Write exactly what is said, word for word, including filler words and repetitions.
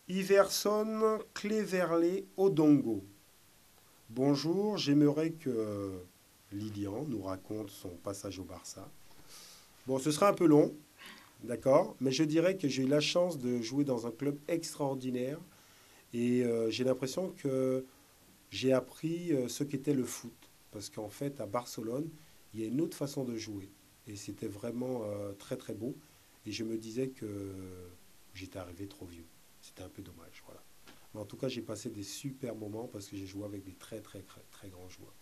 Iverson Cleverley Odongo. Bonjour, j'aimerais que Lilian nous raconte son passage au Barça. Bon, ce sera un peu long, d'accord, mais je dirais que j'ai eu la chance de jouer dans un club extraordinaire et euh, j'ai l'impression que j'ai appris euh, ce qu'était le foot. Parce qu'en fait, à Barcelone, il y a une autre façon de jouer. Et c'était vraiment euh, très très beau. Et je me disais que j'étais arrivé trop vieux. C'était un peu dommage, voilà. Mais en tout cas, j'ai passé des super moments parce que j'ai joué avec des très très très, très grands joueurs.